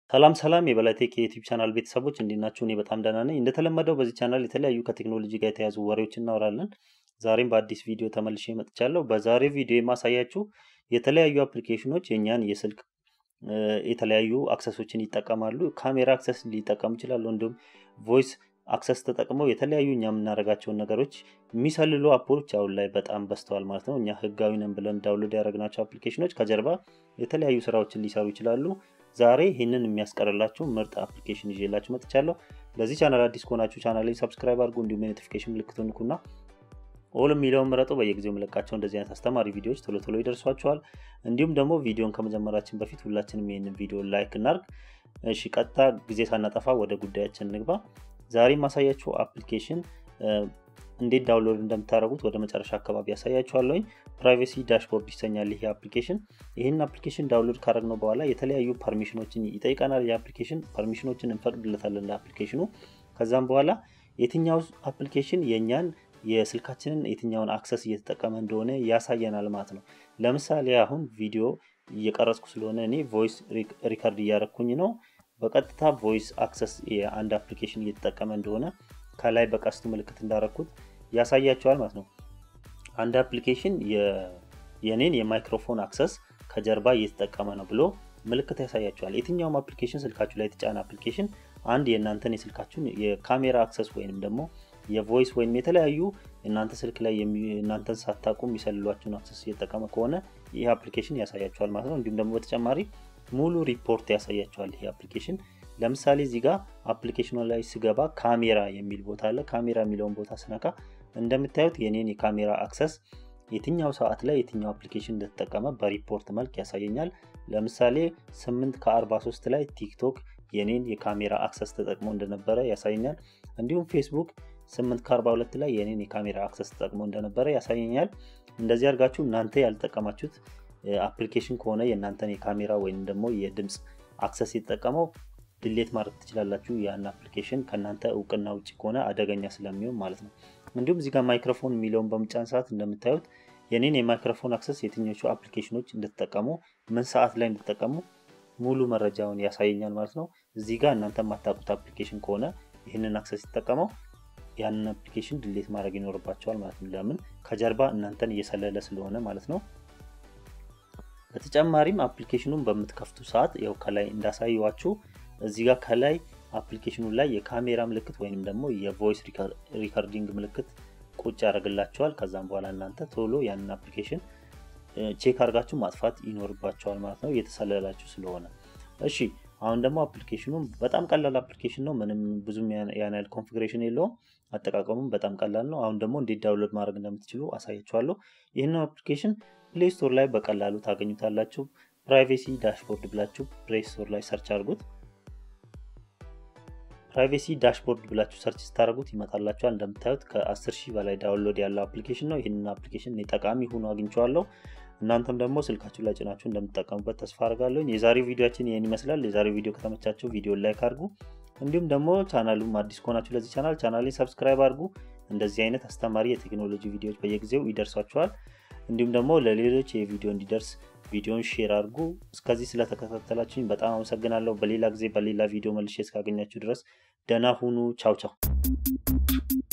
ሰላም ሰላም የበላቴክ የዩቲዩብ ቻናል ቤተሰቦች እንዴት ናችሁ? እኔ በጣም ደህና ነኝ። እንደተለመደው በዚህ ቻናል የተለያዩ ከቴክኖሎጂ ጋር የተያዙ ወሬዎችን እናወራለን። ዛሬም በአዲስ ቪዲዮ ተመልሼ መጥቻለሁ። በዛሬው ቪዲዮ የማሳያችሁ የተለያዩ አፕሊኬሽኖች የኛን የስልክ የተለያዩ አክሰሶችን ይጠቀማሉ። ካሜራ አክሰስ ሊጠቀሙ ይችላሉ። እንዲሁም ቮይስ አክሰስ ተጠቅመው የተለያዩ እኛ የምናደርጋቸውን ነገሮች የሚሰልሉ አፖች አሁን ላይ በጣም በዝተዋል ማለት ነው። እኛ ህጋዊ ነን ብለን ዳውንሎድ ያደረግናቸው አፕሊኬሽኖች ከጀርባ የተለያዩ ስራዎችን ሊሰሩ ይችላሉ። ዛሬ ይህንን የሚያስቀርላችሁ ምርጥ አፕሊኬሽን ይዤላችሁ መጥቻለሁ። ለዚህ ቻናል አዲስ ከሆናችሁ ቻናሌን ሰብስክራይብ አድርጉ፣ እንዲሁም የኖቲፊኬሽን ምልክቱን ንኩና ኦል የሚለውን ምረጡ። በየጊዜው መለቃቸው እንደዚህ አይነት አስተማሪ ቪዲዮዎች ቶሎ ቶሎ ይደርሷችኋል። እንዲሁም ደግሞ ቪዲዮን ከመጀመራችን በፊት ሁላችንም ይሄንን ቪዲዮ ላይክ እናርግ። እሺ ቀጥታ ጊዜ ሳናጠፋ ወደ ጉዳያችን እንግባ። ዛሬ ማሳያችሁ አፕሊኬሽን እንዴት ዳውንሎድ እንደምታደርጉት ወደ መጨረሻ አካባቢ ያሳያችኋለሁ። ፕራይቬሲ ዳሽቦርድ ይሰኛል ይሄ አፕሊኬሽን። ይሄን አፕሊኬሽን ዳውንሎድ ካደረግነው በኋላ የተለያዩ ፐርሚሽኖችን ይጠይቀናል። የአፕሊኬሽን ፐርሚሽኖችን እንፈቅድለታለን ለአፕሊኬሽኑ። ከዛም በኋላ የትኛው አፕሊኬሽን የኛን የስልካችንን የትኛውን አክሰስ እየተጠቀመ እንደሆነ ያሳየናል ማለት ነው። ለምሳሌ አሁን ቪዲዮ እየቀረጽኩ ስለሆነ እኔ ቮይስ ሪከርድ እያደረኩኝ ነው። በቀጥታ ቮይስ አክሰስ የአንድ አፕሊኬሽን እየተጠቀመ እንደሆነ ከላይ በቀስቱ ምልክት እንዳረኩት ያሳያቸዋል ማለት ነው። አንድ አፕሊኬሽን የኔን የማይክሮፎን አክሰስ ከጀርባ እየተጠቀመ ነው ብሎ ምልክት ያሳያቸዋል። የትኛውም አፕሊኬሽን ስልካችሁ ላይ የተጫነ አፕሊኬሽን አንድ የእናንተን የስልካችሁን የካሜራ አክሰስ ወይንም ደግሞ የቮይስ ወይንም የተለያዩ እናንተ ስልክ ላይ እናንተን ሳታውቁ የሚሰልሏችሁን አክሰስ እየተጠቀመ ከሆነ ይሄ አፕሊኬሽን ያሳያቸዋል ማለት ነው። እንዲሁም ደግሞ በተጨማሪ ሙሉ ሪፖርት ያሳያቸዋል ይሄ አፕሊኬሽን። ለምሳሌ እዚህ ጋር አፕሊኬሽኑ ላይ ስገባ ካሜራ የሚል ቦታ አለ። ካሜራ የሚለውን ቦታ ስነካ እንደምታዩት የኔን የካሜራ አክሰስ የትኛው ሰዓት ላይ የትኛው አፕሊኬሽን እንደተጠቀመ በሪፖርት መልክ ያሳየኛል። ለምሳሌ 8:43 ላይ ቲክቶክ የኔን የካሜራ አክሰስ ተጠቅሞ እንደነበረ ያሳየኛል። እንዲሁም ፌስቡክ 8:42 ላይ የኔን የካሜራ አክሰስ ተጠቅሞ እንደነበረ ያሳየኛል። እንደዚህ አድርጋችሁ እናንተ ያልተጠቀማችሁት አፕሊኬሽን ከሆነ የእናንተን የካሜራ ወይንም ደግሞ የድምጽ አክሰስ የተጠቀመው ዲሌት ማድረግ ትችላላችሁ። ያን አፕሊኬሽን ከናንተ እውቅና ውጪ ከሆነ አደገኛ ስለሚሆን ማለት ነው። እንዲሁም እዚህ ጋር ማይክሮፎን የሚለውን በመጫን ሰዓት እንደምታዩት የኔን የማይክሮፎን አክሰስ የትኞቹ አፕሊኬሽኖች እንደተጠቀሙ ምን ሰዓት ላይ እንደተጠቀሙ ሙሉ መረጃውን ያሳየኛል ማለት ነው። እዚህ ጋር እናንተ የማታውቁት አፕሊኬሽን ከሆነ ይህንን አክሰስ የተጠቀመው ያንን አፕሊኬሽን ዲሌት ማድረግ ይኖርባቸዋል ማለት ነው። ለምን ከጀርባ እናንተን እየሰለለ ስለሆነ ማለት ነው። በተጨማሪም አፕሊኬሽኑን በምትከፍቱ ሰዓት ያው ከላይ እንዳሳየዋችሁ እዚህ ጋር ከላይ አፕሊኬሽኑ ላይ የካሜራ ምልክት ወይንም ደግሞ የቮይስ ሪከርዲንግ ምልክት ቁጭ ያደርግላችኋል። ከዛም በኋላ እናንተ ቶሎ ያንን አፕሊኬሽን ቼክ አድርጋችሁ ማጥፋት ይኖርባችኋል ማለት ነው እየተሰለላችሁ ስለሆነ። እሺ አሁን ደግሞ አፕሊኬሽኑ በጣም ቀላል አፕሊኬሽን ነው። ምንም ብዙም ያን ያህል ኮንፊግሬሽን የለውም። አጠቃቀሙም በጣም ቀላል ነው። አሁን ደግሞ እንዴት ዳውንሎድ ማድረግ እንደምትችሉ አሳያችኋለሁ። ይህንን አፕሊኬሽን ፕሌይ ስቶር ላይ በቀላሉ ታገኙታላችሁ። ፕራይቬሲ ዳሽቦርድ ብላችሁ ፕሌይ ስቶር ላይ ሰርች አድርጉት። ፕራይቬሲ ዳሽቦርድ ብላችሁ ሰርች ስታደርጉት ይመጣላችኋል። እንደምታዩት ከ10,000 በላይ ዳውንሎድ ያለው አፕሊኬሽን ነው። ይህንን አፕሊኬሽን ጠቃሚ ሆኖ አግኝቼዋለሁ። እናንተም ደግሞ ስልካችሁ ላይ ጭናችሁ እንደምትጠቀሙበት ተስፋ አደርጋለሁ። የዛሬው ቪዲዮአችን ይሄን ይመስላል። የዛሬው ቪዲዮ ከተመቻችሁ ቪዲዮ ላይክ አድርጉ። እንዲሁም ደግሞ ቻናሉን አዲስ ከሆናችሁ ለዚህ ቻናሌን ሰብስክራይብ አድርጉ። እንደዚህ አይነት አስተማሪ የቴክኖሎጂ ቪዲዮዎች በየጊዜው ይደርሷችኋል። እንዲሁም ደግሞ ለሌሎች የቪዲዮ እንዲደርስ ቪዲዮን ሼር አድርጉ። እስከዚህ ስለተከታተላችሁኝ በጣም አመሰግናለሁ። በሌላ ጊዜ በሌላ ቪዲዮ መልሼ እስካገኛችሁ ድረስ ደህና ሁኑ። ቻው ቻው።